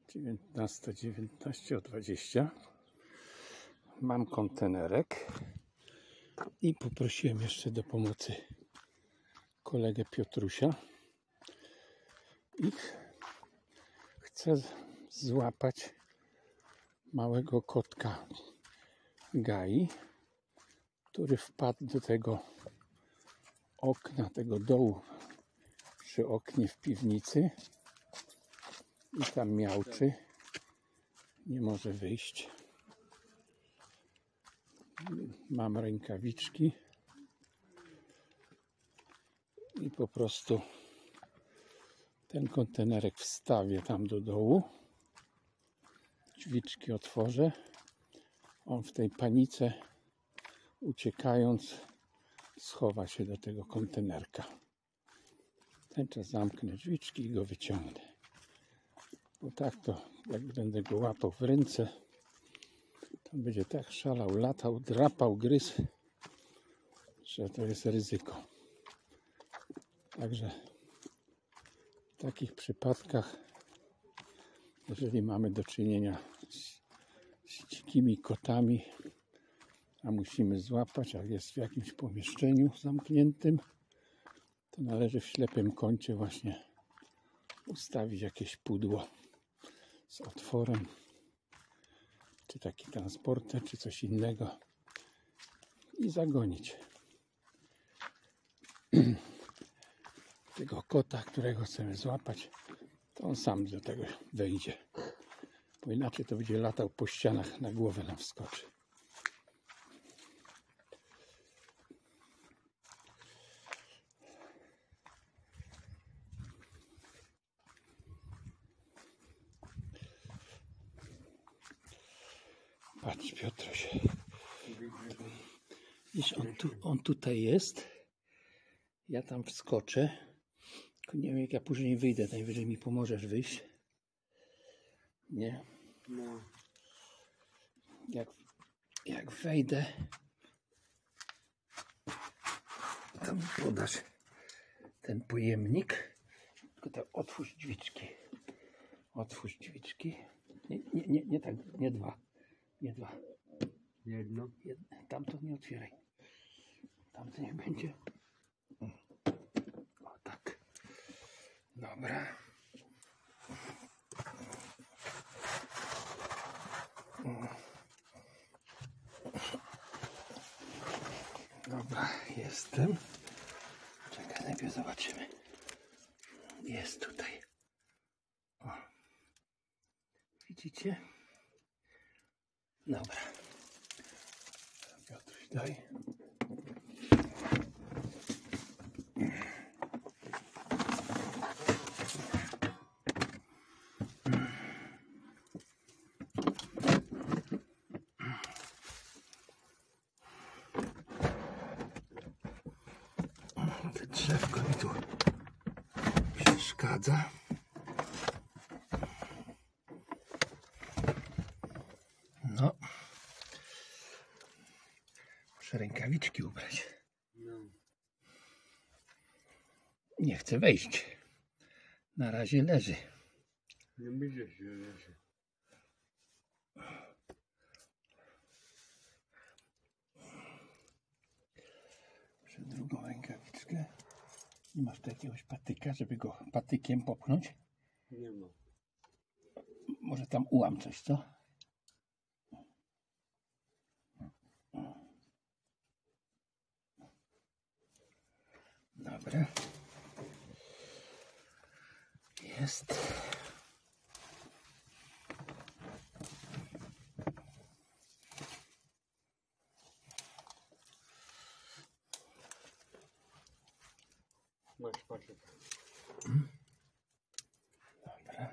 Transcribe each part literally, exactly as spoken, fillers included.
dziewiętnasta dziewiętnaście o dwadzieścia. Mam kontenerek i poprosiłem jeszcze do pomocy kolegę Piotrusia i chcę złapać małego kotka Gai, który wpadł do tego okna, tego dołu przy oknie w piwnicy i tam miauczy, nie może wyjść. Mam rękawiczki i po prostu ten kontenerek wstawię tam do dołu, drzwiczki otworzę, on w tej panice uciekając schowa się do tego kontenerka. Ten czas zamknę drzwiczki i go wyciągnę, bo tak to jak będę go łapał w ręce, to będzie tak szalał, latał, drapał, gryzł, że to jest ryzyko. Także w takich przypadkach, jeżeli mamy do czynienia z, z dzikimi kotami, a musimy złapać, a jest w jakimś pomieszczeniu zamkniętym, to należy w ślepym kącie właśnie ustawić jakieś pudło z otworem, czy taki transporter, czy coś innego i zagonić tego kota, którego chcemy złapać, to on sam do tego wejdzie, bo inaczej to będzie latał po ścianach, na głowę nam wskoczy. Patrz, Piotruś, widzisz, on, tu, on tutaj jest, ja tam wskoczę, tylko nie wiem, jak ja później wyjdę, najwyżej mi pomożesz wyjść, nie? No. Jak, jak wejdę, to mi podasz ten pojemnik, tylko tak otwórz drzwiczki, otwórz drzwiczki, nie, nie, nie, nie tak, nie dwa. Nie dwa. Jedno. Jedno. Tamto nie otwieraj. Tamto niech będzie. O tak. Dobra. Dobra, jestem. Czekaj, najpierw zobaczymy. Jest tutaj. O. Widzicie? Dobra. Piotruś, daj. To drzewko mi tu przeszkadza. No. Muszę rękawiczki ubrać. No. Nie chcę wejść. Na razie leży. Nie myślę się, leży. Muszę drugą rękawiczkę. Nie masz tu jakiegoś patyka, żeby go patykiem popchnąć? Nie ma. Może tam ułam coś, co? Dobra. Jest. Masz patyk. Dobra.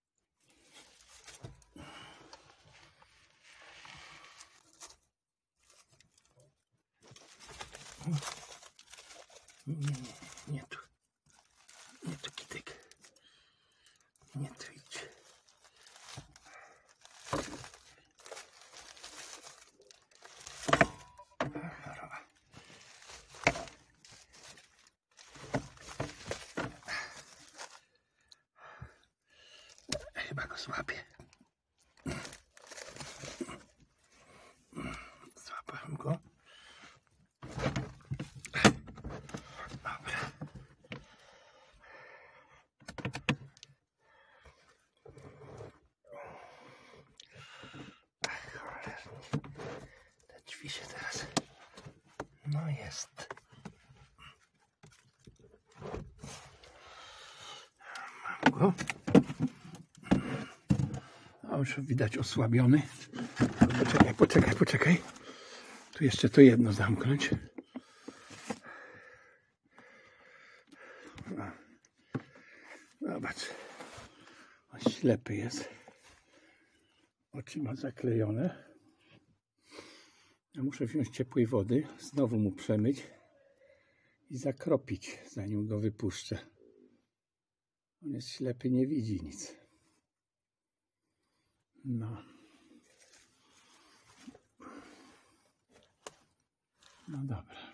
Nie, nie, nie tu. Nie tu, Kitek. Nie tu idź. chyba go złapię. Złapałem go. Dobra. Ach, cholera. Te drzwi się teraz... No jest. Mam go. No, już widać osłabiony. Poczekaj, poczekaj, poczekaj. Tu jeszcze to jedno zamknąć. Zobacz. On ślepy jest. Oczy ma zaklejone. Ja muszę wziąć ciepłej wody, znowu mu przemyć i zakropić, zanim go wypuszczę. On jest ślepy, nie widzi nic. No. No dobra.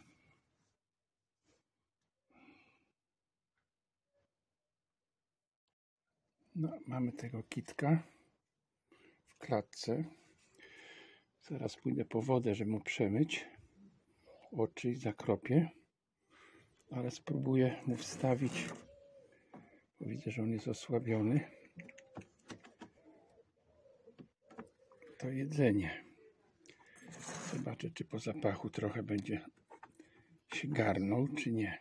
No, mamy tego kitka w klatce. Zaraz pójdę po wodę, żeby mu przemyć oczy i zakropię. Ale spróbuję mu wstawić, bo widzę, że on jest osłabiony, to jedzenie. Zobaczę, czy po zapachu trochę będzie się garnął, czy nie.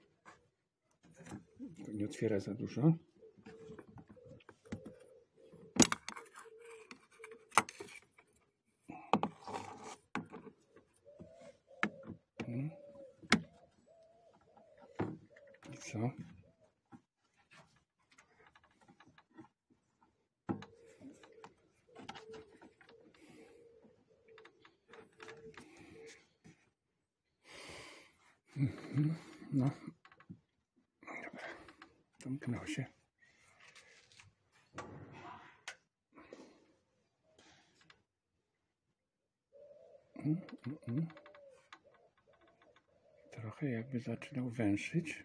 Tylko nie otwiera za dużo. I co? No, dobra, zamknął się. Mm, mm, mm. Trochę jakby zaczynał węszyć.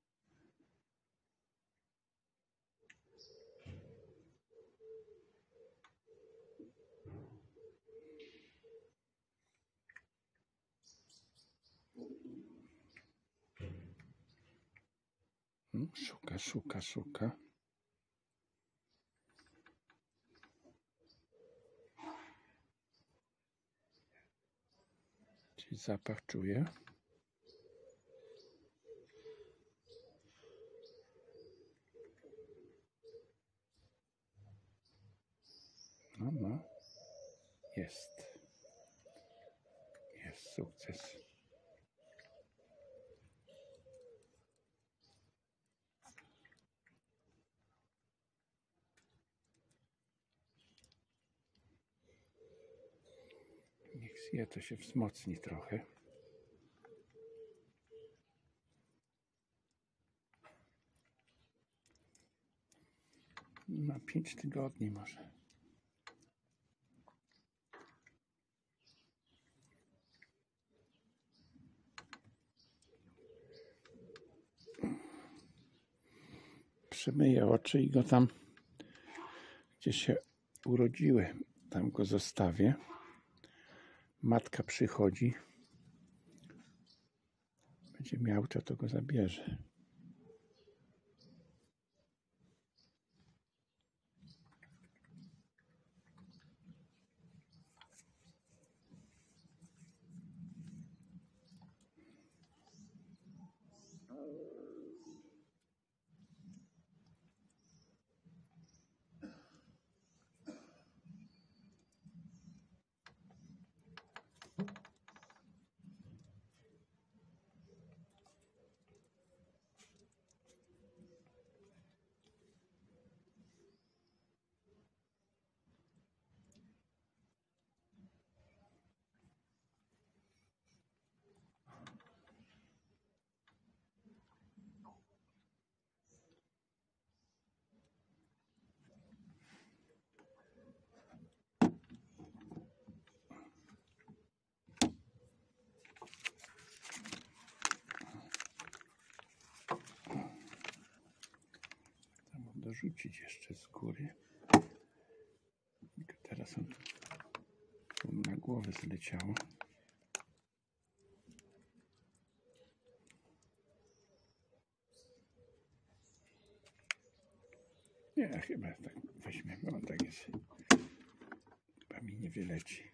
Szuka, szuka, szuka. Czyli zapach czuje. No, no. Jest. Jest sukces. Niech zje, to się wzmocni trochę. Na pięć tygodni może. Przemyję oczy i go tam, gdzie się urodziły, tam go zostawię. Matka przychodzi. Będzie miał, to, to go zabierze. Dorzucić jeszcze z góry. teraz on tu na głowę zleciało. Nie, chyba tak weźmiemy, on tak jest. Chyba mi nie wyleci.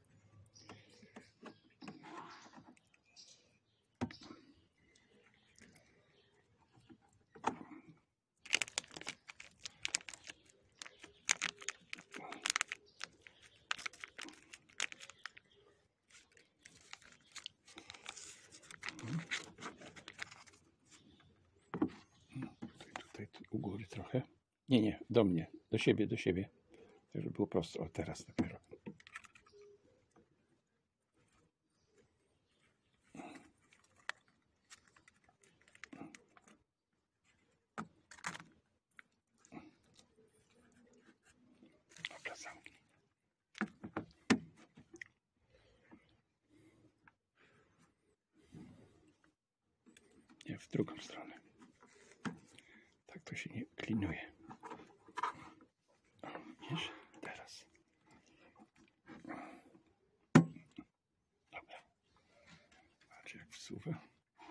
Tutaj, tutaj u góry trochę. Nie, nie, do mnie, do siebie, do siebie. Tak, żeby było prosto. O, teraz dopiero. Dobra, zamknij. Nie, w drugą stronę. Tak to się nie klinuje. O, widzisz? Teraz. Dobra. Patrz jak wsuwa.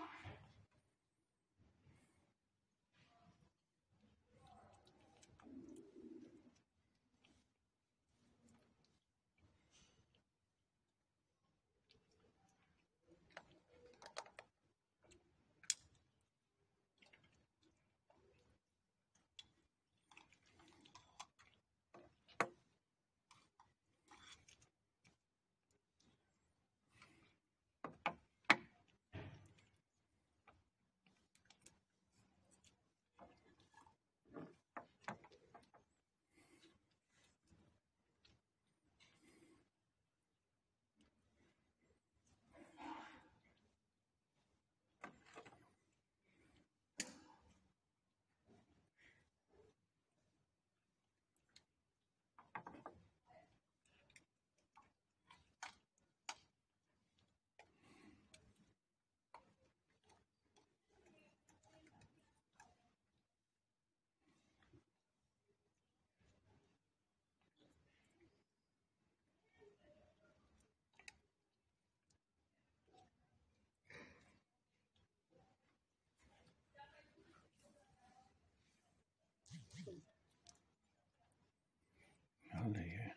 Ale je.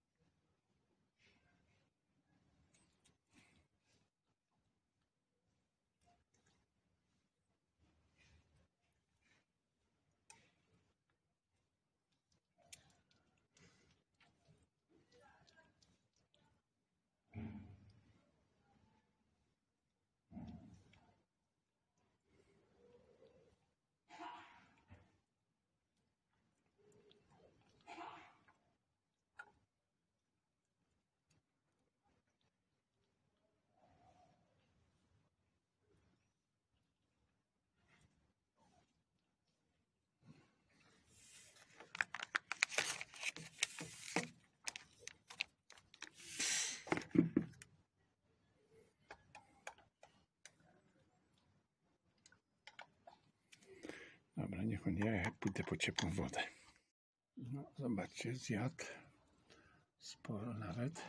Dobra, niech on, ja pójdę po ciepłą wodę. No, zobaczcie, zjadł sporo nawet.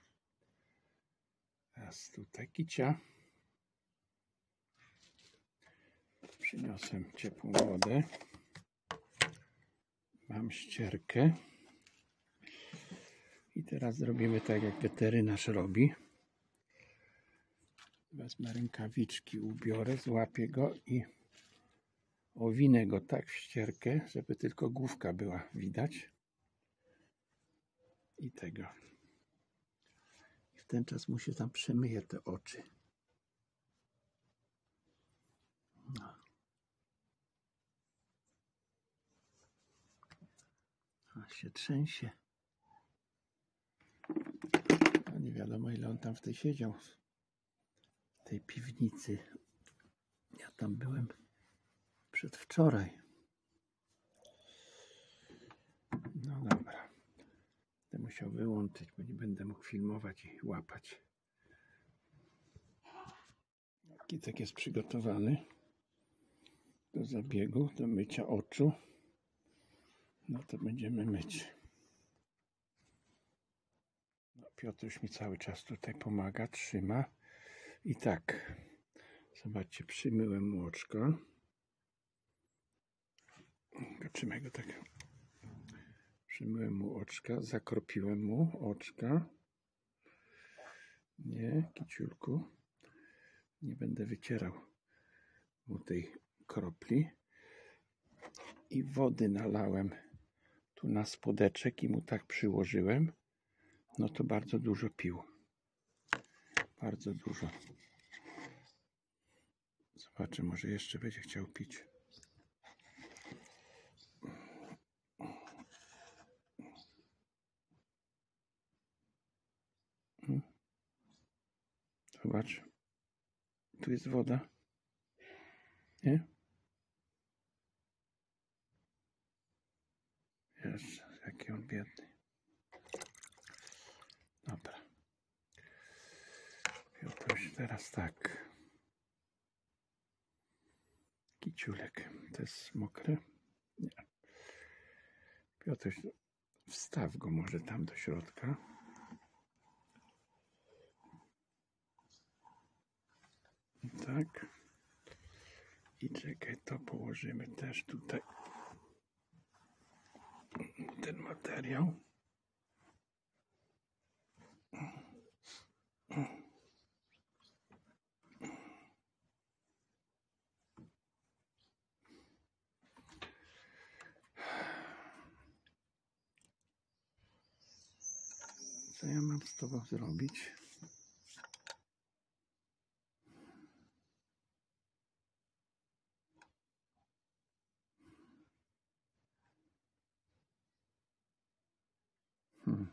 Teraz tutaj kicia. Przyniosłem ciepłą wodę. Mam ścierkę. I teraz zrobimy tak, jak weterynarz robi. Wezmę rękawiczki, ubiorę, złapię go i owinę go tak w ścierkę, żeby tylko główka była widać. I tego. I w ten czas mu się tam przemyje te oczy. No. A się trzęsie. A nie wiadomo, ile on tam w tej siedział. W tej piwnicy. Ja tam byłem przedwczoraj. No dobra. Będę musiał wyłączyć, bo nie będę mógł filmować i łapać. Kicek jest przygotowany do zabiegu, do mycia oczu. No to będziemy myć. Piotruś mi cały czas tutaj pomaga, trzyma. I tak, zobaczcie, przymyłem mu oczko. Trzymaj go tak. Przymyłem mu oczka, zakropiłem mu oczka. Nie, kiciulku. Nie będę wycierał mu tej kropli. I wody nalałem tu na spodeczek i mu tak przyłożyłem. No to bardzo dużo pił. Bardzo dużo. Zobaczę, może jeszcze będzie chciał pić. Zobacz. Tu jest woda. Nie? Jezu, jaki on biedny. Dobra. Piotruś, teraz tak. Kiciulek. To jest mokre? Nie. Piotruś, wstaw go może tam do środka. Tak. I czekaj, to położymy też tutaj. Ten materiał. Co ja mam z tobą zrobić? Hmm.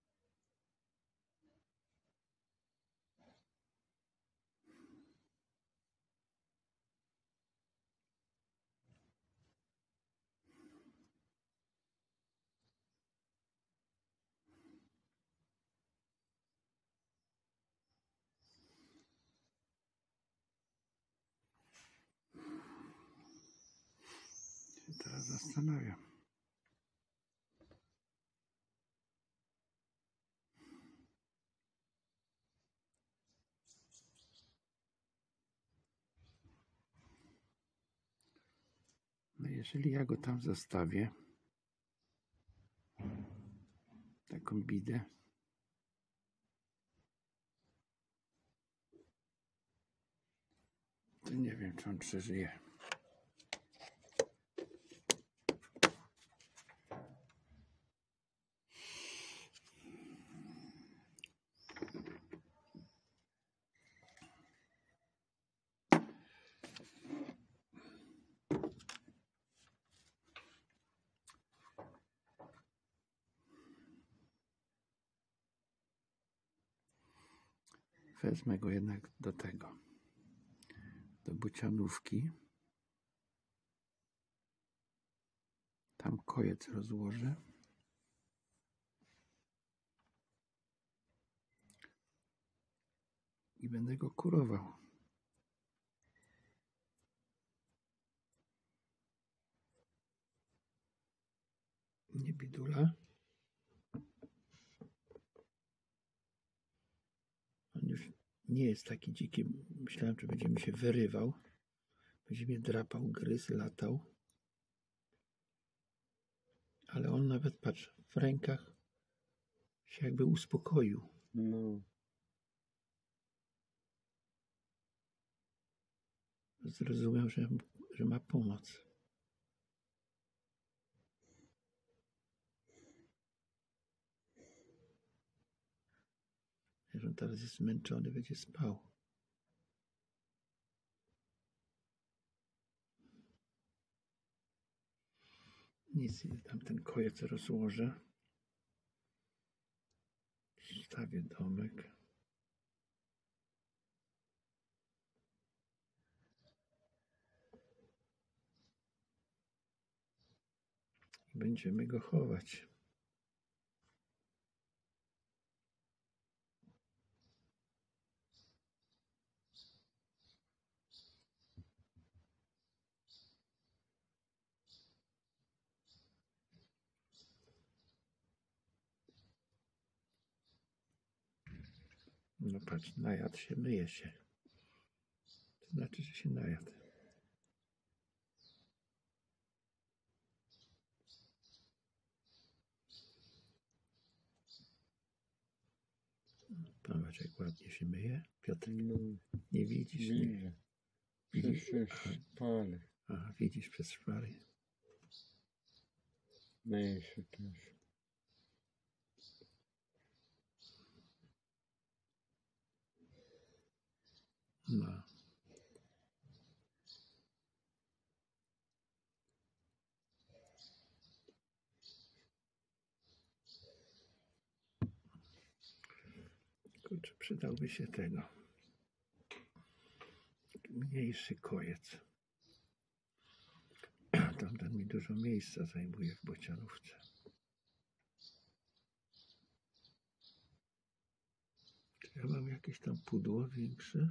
Się teraz zastanawiam. No jeżeli ja go tam zostawię, taką bidę, to nie wiem, czy on przeżyje. Wezmę go jednak do tego, do bocianówki. Tam kojec rozłożę. I będę go kurował. Nie bidula. On już nie jest taki dziki. Myślałem, że będzie mi się wyrywał. Będzie mnie drapał, gryzł, latał. Ale on nawet, patrz, w rękach się jakby uspokoił. No. Zrozumiał, że, że ma pomoc. Że on teraz jest zmęczony, będzie spał. Nic, tam ten kojec rozłożę. Stawię domek. I będziemy go chować. No patrz, najadł się, myje się. To znaczy, że się najadł. Zobacz, jak ładnie się myje. Piotr, No, nie widzisz? Nie. widzę. Widzisz? Przez szpary. Aha, widzisz przez szpary. Myję się też. No. Kurczę, przydałby się tego. Mniejszy kojec. Tamten mi dużo miejsca zajmuje w bocianówce. Czy ja mam jakieś tam pudło większe?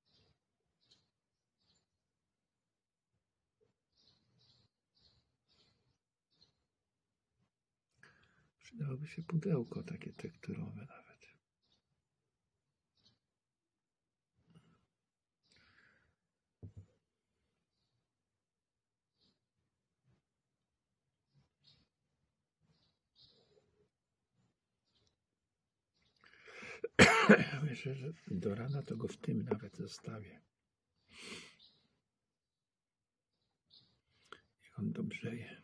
Przydałoby się pudełko takie tekturowe nawet. Myślę, że do rana to go w tym nawet zostawię. Niech on dobrzeje.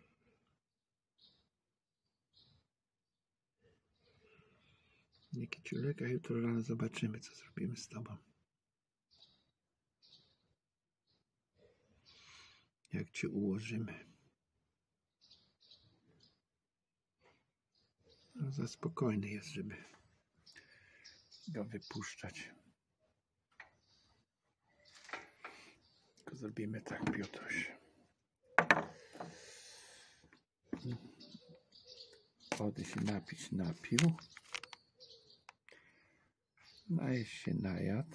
Nie kiciulek, a jutro rano zobaczymy, co zrobimy z tobą. Jak cię ułożymy. No, za spokojny jest, żeby go wypuszczać. Tylko zrobimy tak, Piotruś. Wody się napić napił. Najeść się najadł.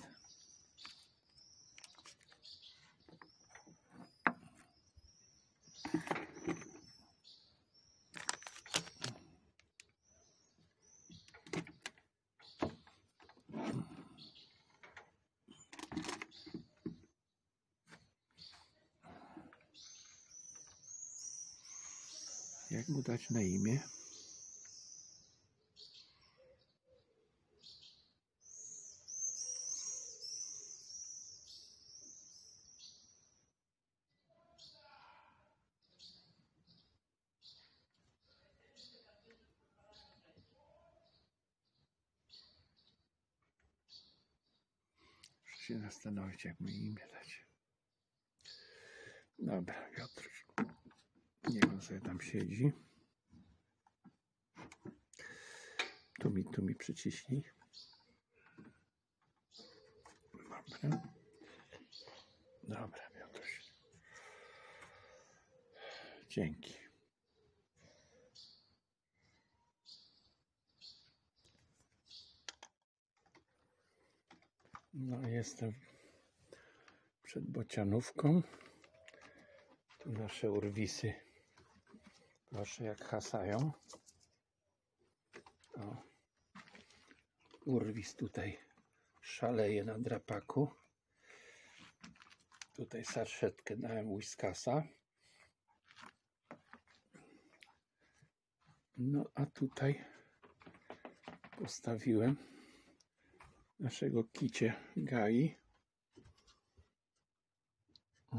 Jak mu dać na imię? Muszę się zastanowić, jak mu imię dać. Dobra, Piotruś. Niech on sobie tam siedzi. Tu mi, tu mi przyciśnij. Dobra. Dobra, Piotruś. Dzięki. No, jestem przed bocianówką. Tu nasze urwisy. Proszę, jak hasają. O. Urwis tutaj szaleje na drapaku. Tutaj saszetkę dałem Whiskasa. No a tutaj postawiłem naszego kicie Gai. O.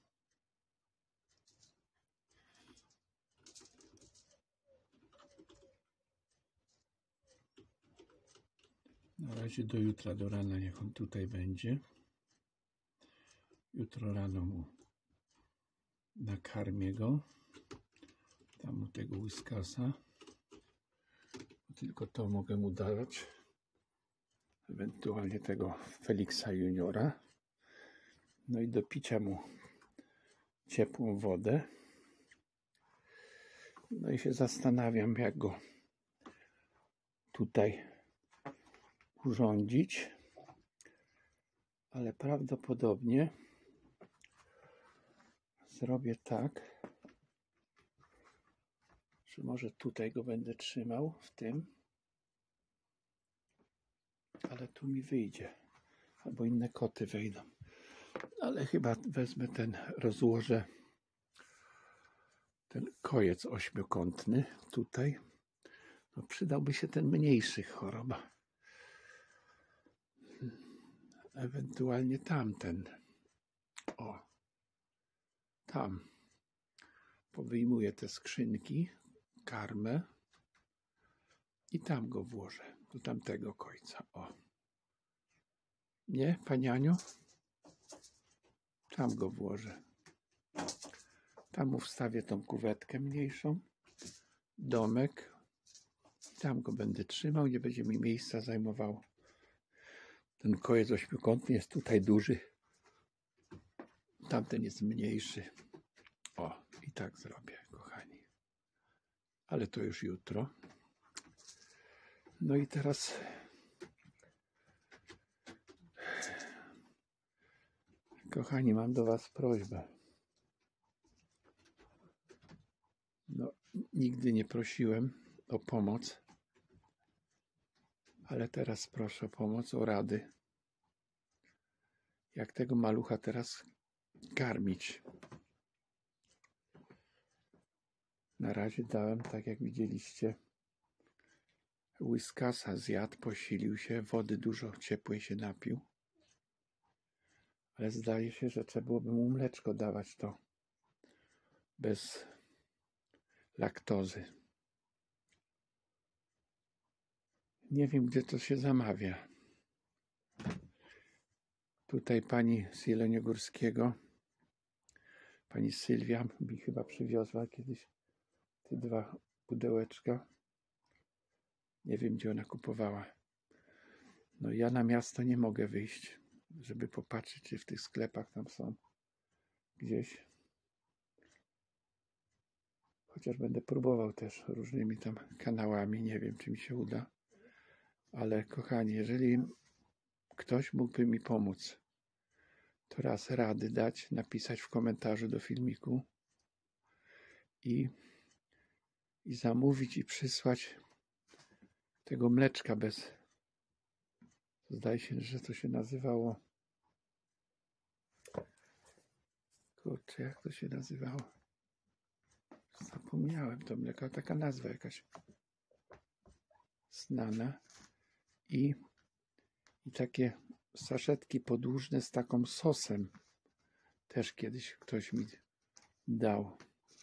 Na razie do jutra, do rana niech on tutaj będzie. Jutro rano mu nakarmię go. Tam mu tego Whiskasa. Tylko to mogę mu dać. Ewentualnie tego Feliksa Juniora. No i do picia mu ciepłą wodę. No i się zastanawiam, jak go tutaj urządzić. Ale prawdopodobnie zrobię tak, że może tutaj go będę trzymał w tym. ale tu mi wyjdzie. Albo inne koty wejdą. Ale chyba wezmę ten, rozłożę ten kojec ośmiokątny tutaj. No, przydałby się ten mniejszy choroba. Ewentualnie tamten. O, tam. Powyjmuję te skrzynki, karmę i tam go włożę, do tamtego końca. O. Nie, Pani Aniu? Tam go włożę. Tam mu wstawię tą kuwetkę mniejszą, domek. Tam go będę trzymał, nie będzie mi miejsca zajmował. Ten kojec ośmiokątny jest tutaj duży. Tamten jest mniejszy. O, i tak zrobię, kochani. Ale to już jutro. No i teraz kochani, mam do Was prośbę. No, nigdy nie prosiłem o pomoc, ale teraz proszę o pomoc, o rady. Jak tego malucha teraz karmić? Na razie dałem, tak jak widzieliście, Whiskasa zjadł, posilił się, wody dużo ciepłej się napił. Ale zdaje się, że trzeba byłoby mu mleczko dawać, to bez laktozy. Nie wiem, gdzie to się zamawia. Tutaj pani z Jeleniogórskiego, pani Sylwia mi chyba przywiozła kiedyś te dwa pudełeczka. Nie wiem, gdzie ona kupowała. No ja na miasto nie mogę wyjść, żeby popatrzeć, czy w tych sklepach tam są gdzieś. Chociaż będę próbował też różnymi tam kanałami, nie wiem, czy mi się uda. Ale kochani, jeżeli ktoś mógłby mi pomóc, to raz rady dać, napisać w komentarzu do filmiku i, i zamówić i przysłać tego mleczka bez, zdaje się, że to się nazywało, kurczę, jak to się nazywało? Zapomniałem to mleko, taka nazwa jakaś znana. I, i takie saszetki podłużne z taką sosem. Też kiedyś ktoś mi dał.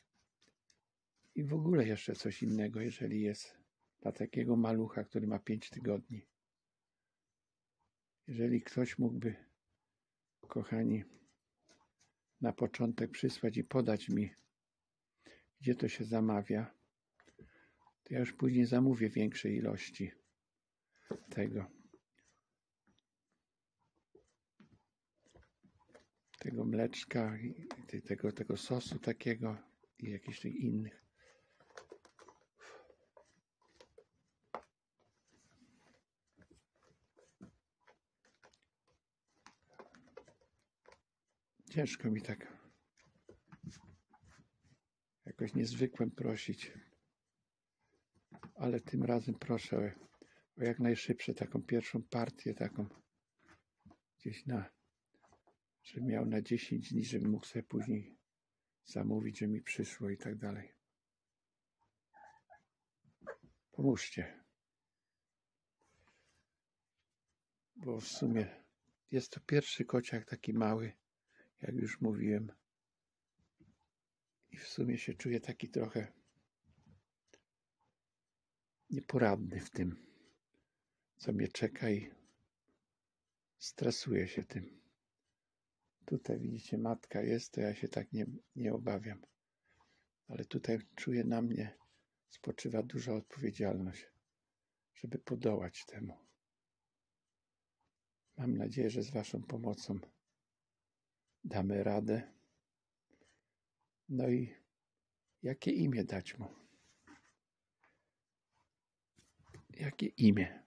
I w ogóle jeszcze coś innego, jeżeli jest dla takiego malucha, który ma pięć tygodni. Jeżeli ktoś mógłby, kochani, na początek przysłać i podać mi, gdzie to się zamawia, to ja już później zamówię większej ilości tego. Tego mleczka, i tego, tego sosu takiego i jakichś tych innych. Ciężko mi tak jakoś niezwykłym prosić, ale tym razem proszę o jak najszybsze taką pierwszą partię, taką gdzieś na, żebym miał na dziesięć dni, żebym mógł sobie później zamówić, że mi przyszło i tak dalej. Pomóżcie. Bo w sumie jest to pierwszy kociak taki mały, jak już mówiłem. I w sumie się czuję taki trochę nieporadny w tym, co mnie czeka i stresuję się tym. Tutaj widzicie, matka jest, to ja się tak nie, nie obawiam. Ale tutaj czuję, na mnie spoczywa duża odpowiedzialność, żeby podołać temu. Mam nadzieję, że z Waszą pomocą damy radę. No i jakie imię dać mu? Jakie imię?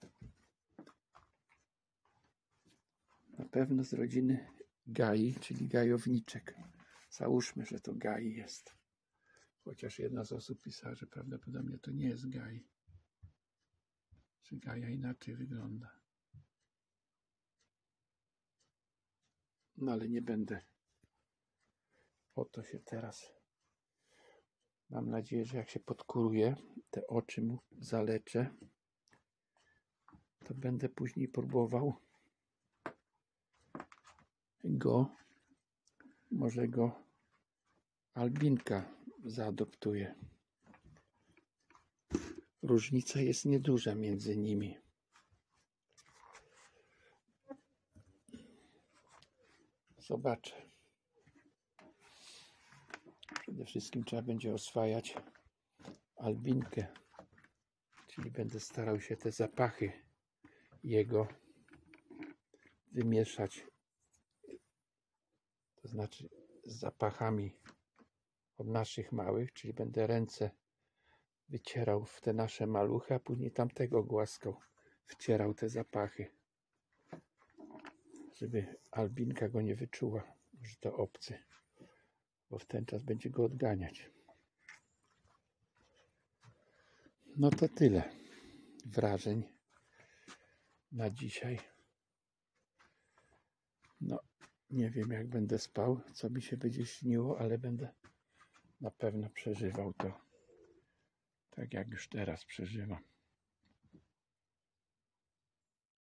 Na pewno z rodziny Gai, czyli gajowniczek. Załóżmy, że to Gai jest. Chociaż jedna z osób pisała, że prawdopodobnie to nie jest Gai. Że Gaja inaczej wygląda. No ale nie będę o to się teraz. Mam nadzieję, że jak się podkuruje, te oczy mu zaleczę, to będę później próbował go, może go Albinka zaadoptuje. Różnica jest nieduża między nimi. Zobaczę. Przede wszystkim trzeba będzie oswajać Albinkę, czyli będę starał się te zapachy jego wymieszać, to znaczy z zapachami od naszych małych, czyli będę ręce wycierał w te nasze maluchy, a później tamtego głaskał, wcierał te zapachy, żeby Albinka go nie wyczuła, że to obcy, bo w ten czas będzie go odganiać. No to tyle wrażeń na dzisiaj. No, nie wiem jak będę spał, co mi się będzie śniło, ale będę na pewno przeżywał to tak jak już teraz przeżywam.